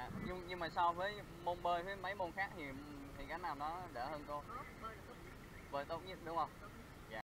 Dạ, nhưng mà so với môn bơi với mấy môn khác thì cái nào nó đỡ hơn cô? Bơi là tốt nhất. Bơi tốt nhất đúng không? Tốt nhất.